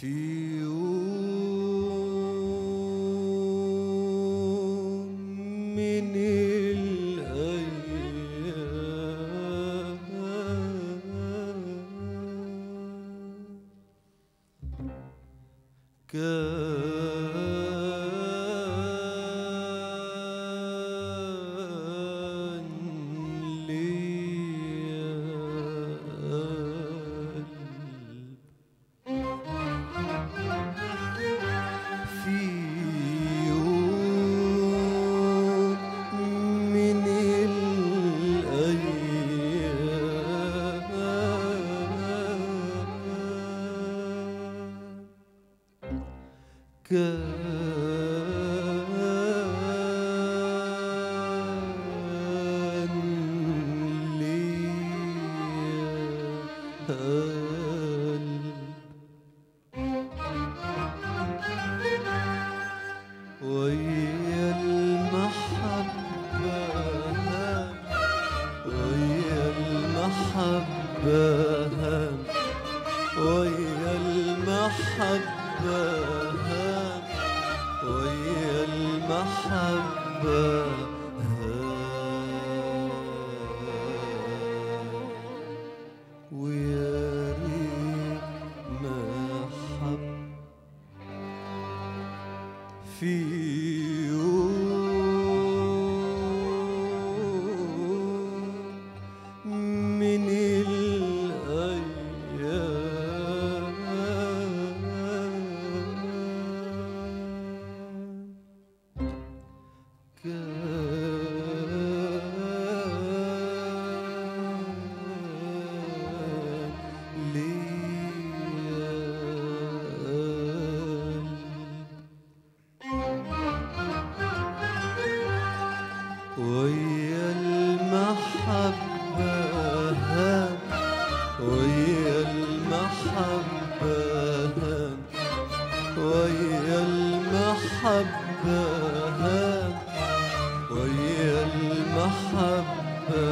في يوم من ويا المحبة ويا المحبة ويا المحبة ويا المحبة ويا ريت ما حب في يوم من ويا المحبة ويا المحبة ويا المحبة ويا المحبة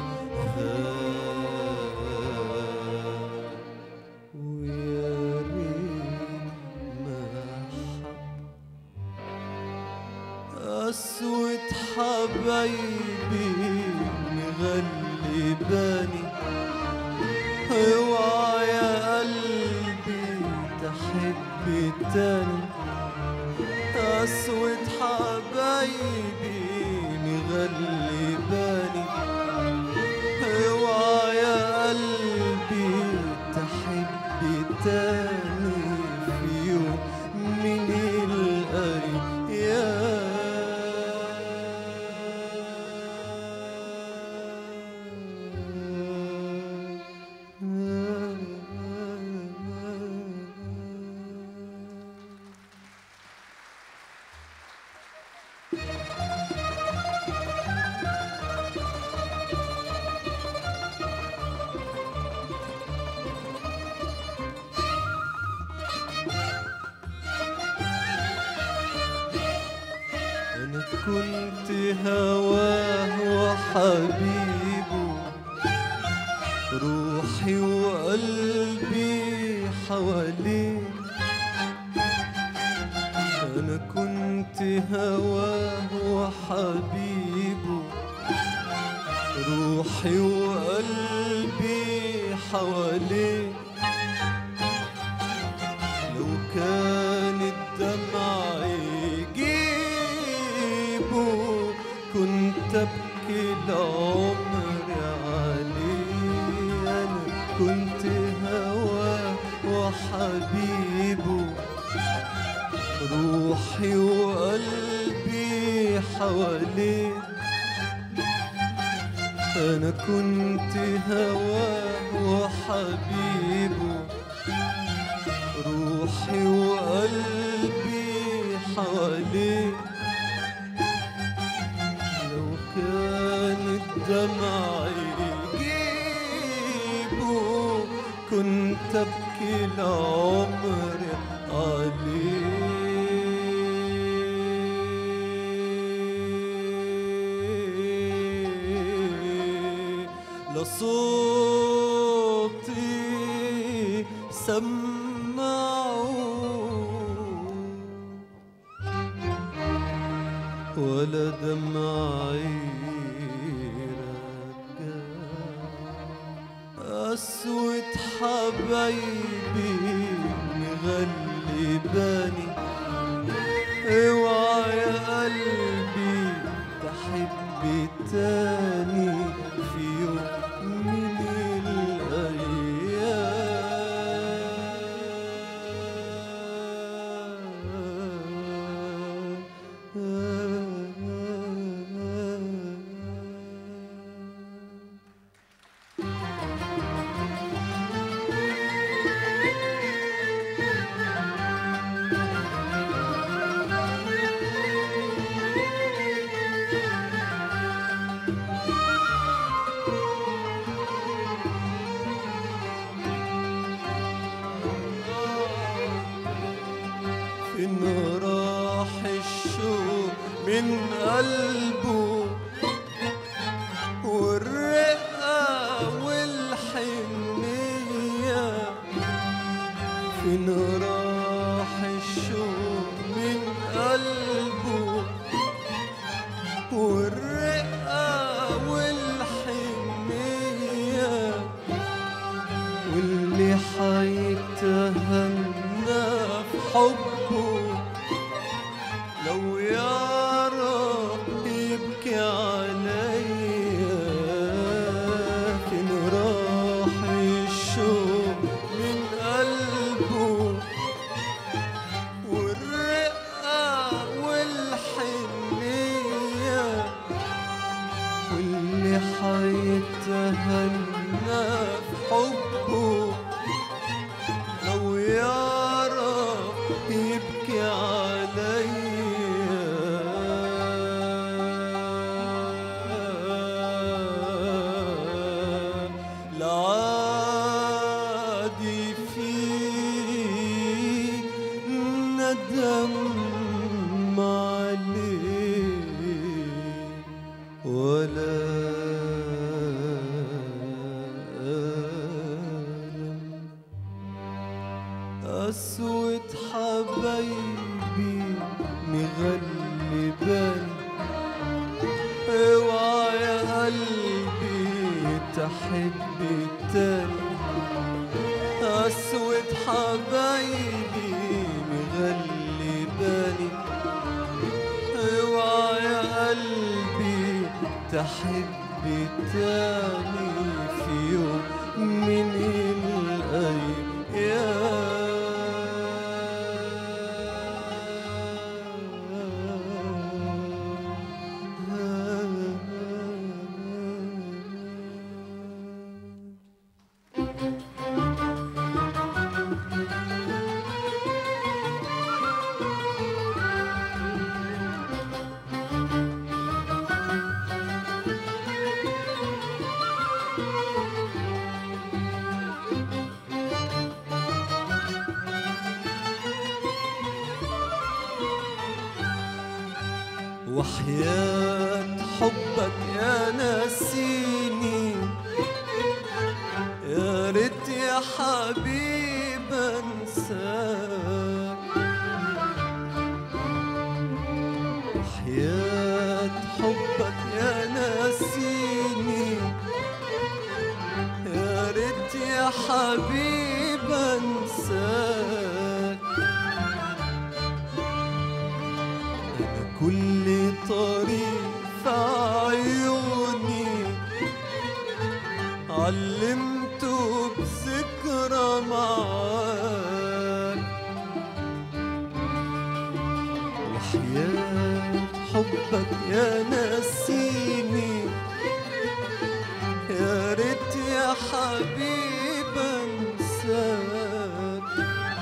ويا ريت ما حب أسود حبايبي مغلباني اوعى يا قلبي تحب تاني أسود حبايبي مغلباني اوعى يا قلبي تحب تاني في يوم من الأيام أنا كنت هواه وحبيبه روحي وقلبي حواليه أنا كنت هواه وحبيبه روحي وقلبي حواليه لو كان الدمع كنت أبكي العمر عليه أنا كنت هواه وحبيبه روحي وقلبي حواليه أنا كنت هواه وحبيبه روحي وقلبي حواليه كان الدمع يجيبه كنت أبكي العمر عليه لا صوتي سمع ولا دمعي رجع قسوة حبايبي مغلباني اوعى يا قلبي تحب تاني في يوم من فين راح الشوق من قلبه والرقة والحنية فين راح الشوق من قلبه والرقة والحنية واللي حيتهنى في حبه لو يعرف يبكي عليا فين راح الشوق من قلبه والرقة والحنية واللي حيتهنى في حبه لو يعرف يبكي عليا لعادي فيه ندم عليه ولا قسوة حبايبي مغلباني اوعى يا قلبي تحب تاني قسوة حبايبي مغلباني اوعى يا قلبي تحب تاني في يوم من الأيام وحياة حبك يا ناسيني يا ريت يا حبيب انساك وحياة حبك يا ناسيني يا ريت يا حبيب انساك كل طريق في عيوني علمته بذكرى معاك وحياة حبك يا ناسيني يا ريت يا حبيب انساك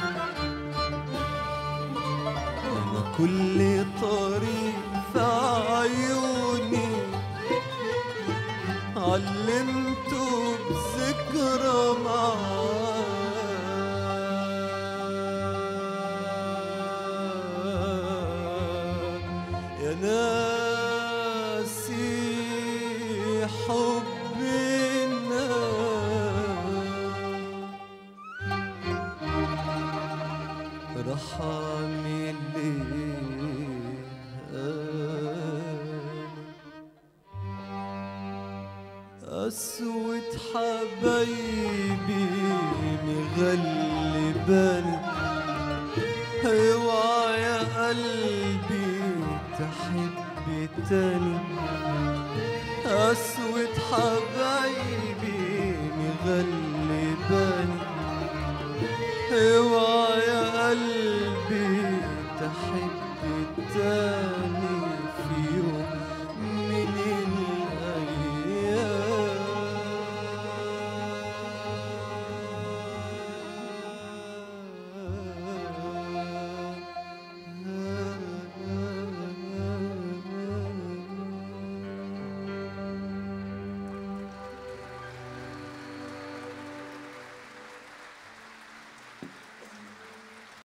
كل طريق في عيوني علمته بذكرى معاك يا ناسي حب الناس حبايبي مغلباني، اوعى يا قلبي تحب تاني. قسوة حبايبي مغلباني، اوعى يا قلبي تحب تاني.